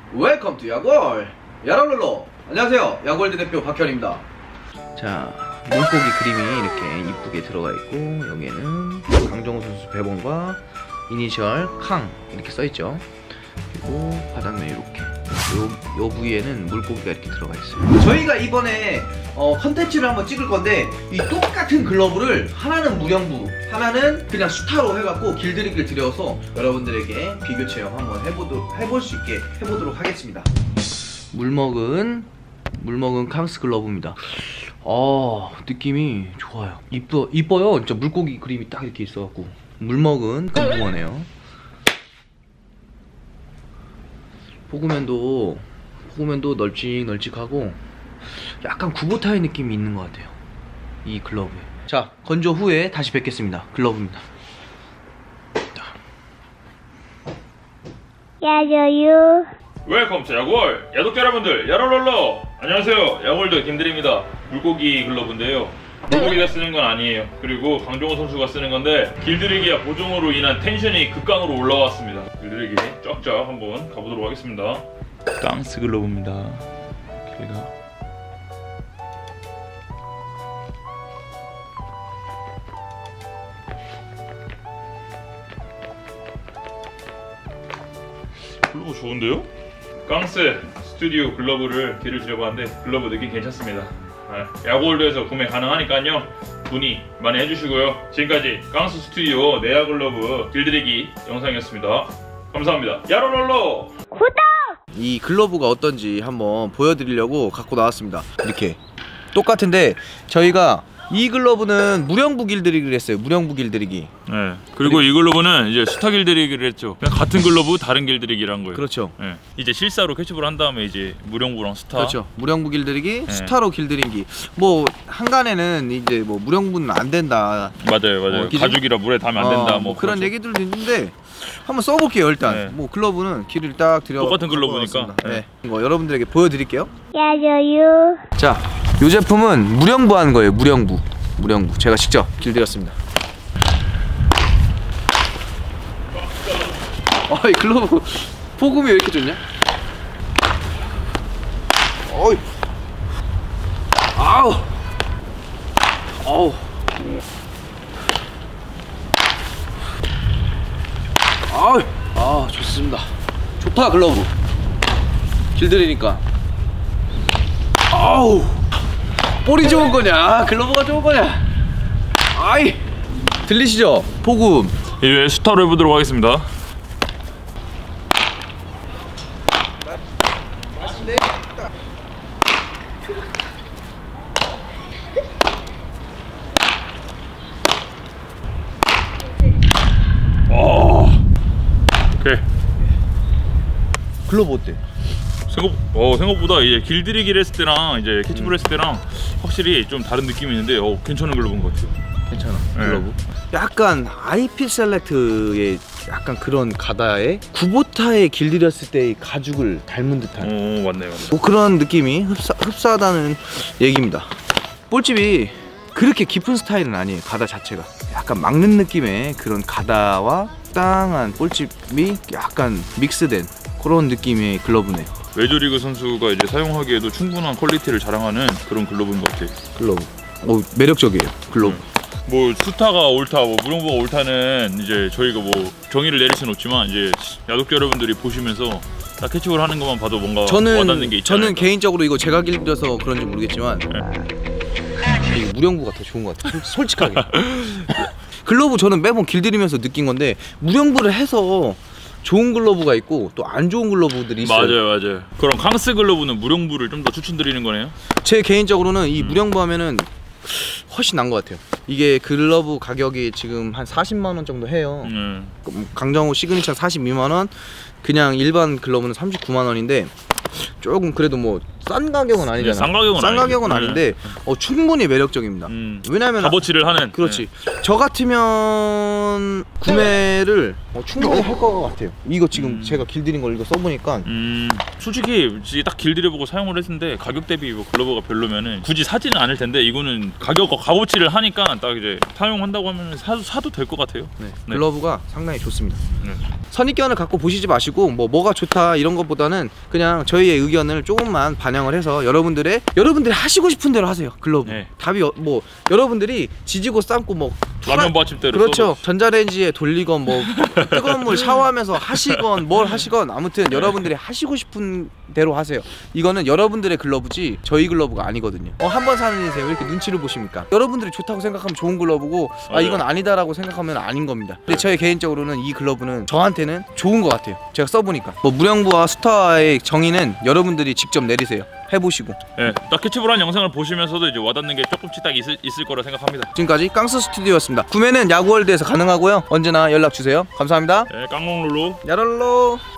웰컴 투 야골 야랄롤로. 안녕하세요, 야골드 대표 박현입니다. 자, 물고기 그림이 이렇게 이쁘게 들어가 있고, 여기에는 강정호 선수 배번과 이니셜 캉 이렇게 써있죠. 그리고 바닥면 이렇게 요 부위에는 물고기가 이렇게 들어가 있어요. 저희가 이번에 컨텐츠를 한번 찍을 건데, 이 똑같은 글러브를 하나는 무령부, 하나는 그냥 수타로 해갖고 길들이기를 들여서 여러분들에게 비교 체험 한번 해볼 수 있게 해보도록 하겠습니다. 물먹은 캉스 글러브입니다. 느낌이 좋아요. 이뻐요. 진짜 물고기 그림이 딱 이렇게 있어갖고. 물먹은 깜깜하네요. 포구면도 널찍하고 약간 구보타의 느낌이 있는 것 같아요, 이 글러브에. 자, 건조 후에 다시 뵙겠습니다. 글러브입니다. 야저유. 웰컴 투 야골. 야독자 여러분들, 야롤롤러. 안녕하세요, 야골드 김드리입니다. 물고기 글러브인데요, 물고기가 쓰는 건 아니에요. 그리고 강정호 선수가 쓰는 건데, 길들이기와 보정으로 인한 텐션이 극강으로 올라왔습니다. 길들이기 쫙쫙 한번 가보도록 하겠습니다. 깡스 글러브입니다. 길가 글러브 좋은데요? 깡스 스튜디오 글러브를 길을 들여봤는데 글러브 느낌 괜찮습니다. 야구홀드에서 구매 가능하니까요, 문의 많이 해주시고요. 지금까지 깡스 스튜디오 내야 글러브 길들이기 영상이었습니다. 감사합니다. 야롤롤로. 구독! 이 글러브가 어떤지 한번 보여드리려고 갖고 나왔습니다. 이렇게 똑같은데, 저희가 이 글러브는 무령부 길들이기를 했어요. 무령부 길들이기. 네. 그리고 이 글러브는 이제 수타 길들이기를 했죠. 그냥 같은 글러브 다른 길들이기란 거예요. 그렇죠. 네. 이제 실사로 캐치볼 한 다음에 이제 무령부랑 수타. 그렇죠. 무령부 길들이기, 네. 수타로 길들이기. 뭐 한간에는 이제 뭐 무령부는 안 된다. 맞아요. 가죽이라 물에 닿으면 안 된다. 뭐 그런 그렇죠. 얘기들도 있는데, 한번 써볼게요. 일단 네. 뭐 글러브는 길을 딱 들여 똑같은 글러브니까. 네. 이거 여러분들에게 보여드릴게요. 야저유. 자, 이 제품은 무령부 하는 거예요. 무령부 제가 직접 길들였습니다. 이 글러브 포금이 왜 이렇게 좋냐? 어이. 아우. 좋습니다. 좋다, 글러브 길들이니까. 볼이 좋은 거냐, 글러브가 좋은 거냐? 들리시죠? 포금. 이제 수타로 해보도록 하겠습니다. 오케이. 글러브 어때? 생각보다 이제 길들이기를 했을 때랑 이제 캐치볼 했을 때랑 확실히 좀 다른 느낌이 있는데, 괜찮은 글러브인 것 같아요. 괜찮아. 네. 글러브. 약간 IP 셀렉트의 약간 그런 가다에 구보타에 길들였을 때의 가죽을 닮은 듯한. 맞네요. 뭐 그런 느낌이 흡사하다는 얘기입니다. 볼집이 그렇게 깊은 스타일은 아니에요. 가다 자체가 약간 막는 느낌의 그런 가다와 땅한 볼집이 약간 믹스된 그런 느낌의 글러브네요. 메이저리그 선수가 이제 사용하기에도 충분한 퀄리티를 자랑하는 그런 글러브인 것 같아요. 글러브. 매력적이에요. 글러브. 뭐 수타가 옳다, 뭐 무령부가 옳다는 이제 저희가 뭐 정의를 내릴 수는 없지만, 이제 야독자 여러분들이 보시면서 딱 캐치볼 하는 것만 봐도 뭔가 와닿는 게 있잖아요. 저는 개인적으로 이거 제가 길들여서 그런지 모르겠지만, 이 무령부가 더 좋은 것 같아요. 솔직하게. 글러브 저는 매번 길들이면서 느낀 건데, 무령부를 해서 좋은 글러브가 있고 또 안 좋은 글러브들이 있어요. 맞아요. 그럼 캉스 글러브는 무령부를 좀 더 추천드리는 거네요? 제 개인적으로는 이 무령부 하면은 훨씬 나은 것 같아요. 이게 글러브 가격이 지금 한 40만원 정도 해요. 강정호 시그니처 42만원, 그냥 일반 글러브는 39만원인데 조금 그래도 뭐 싼 가격은 아니잖아. 싼 가격은 싼 가격은 아니지. 아닌데 충분히 매력적입니다. 왜냐면 값어치를 하는. 그렇지. 저 같으면 구매를 충분히 할 것 같아요. 이거 지금 제가 길들인 걸 이거 써보니까 솔직히 딱 길들여보고 사용을 했는데 가격 대비 뭐 글러브가 별로면은 굳이 사지는 않을 텐데 이거는 가격과 값어치를 하니까 딱 이제 사용한다고 하면 사도 될 것 같아요. 네. 글러브가 상당히 좋습니다. 네. 선입견을 갖고 보시지 마시고 뭐가 좋다 이런 것보다는 그냥 저희의 의견을 조금만 반영을 해서 여러분들이 하시고 싶은 대로 하세요. 글러브. 네. 답이 뭐 여러분들이 지지고 삶고 뭐 라면 받침대로 그렇죠. 써도. 전자레인지에 돌리건 뭐 뜨거운 물 샤워하면서 하시건 뭘 하시건 아무튼 여러분들이 하시고 싶은 대로 하세요. 이거는 여러분들의 글러브지 저희 글러브가 아니거든요. 한번 사는 인생 왜 이렇게 눈치를 보십니까? 여러분들이 좋다고 생각하면 좋은 글러브고 이건 아니다라고 생각하면 아닌 겁니다. 근데 저희 개인적으로는 이 글러브는 저한테는 좋은 것 같아요. 제가 써보니까 뭐 무령부와 스타의 정의는 여러분들이 직접 내리세요. 해보시고. 네, 딱 캐치볼한 영상을 보시면서도 이제 와닿는 게 조금씩 딱 있을 거라 생각합니다. 지금까지 깡스 스튜디오였습니다. 구매는 야구월드에서 가능하고요. 언제나 연락 주세요. 감사합니다. 네, 깡롱룰루. 야롤로.